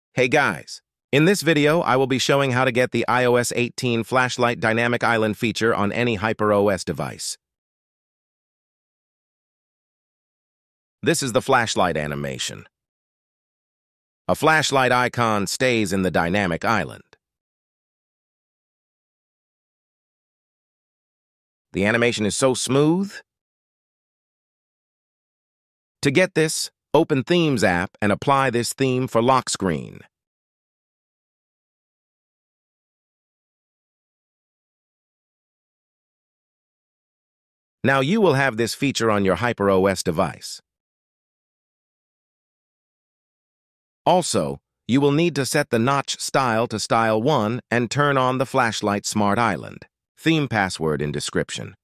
Hey guys, in this video I will be showing how to get the iOS 18 flashlight dynamic island feature on any HyperOS device. This is the flashlight animation. A flashlight icon stays in the dynamic island. The animation is so smooth. To get this, open Themes app and apply this theme for lock screen. Now you will have this feature on your HyperOS device. Also, you will need to set the notch style to style 1 and turn on the flashlight smart island. Theme password in description.